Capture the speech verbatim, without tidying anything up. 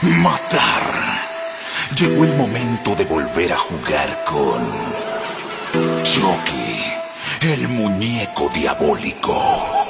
Matar. Llegó el momento de volver a jugar con Chucky, el muñeco diabólico.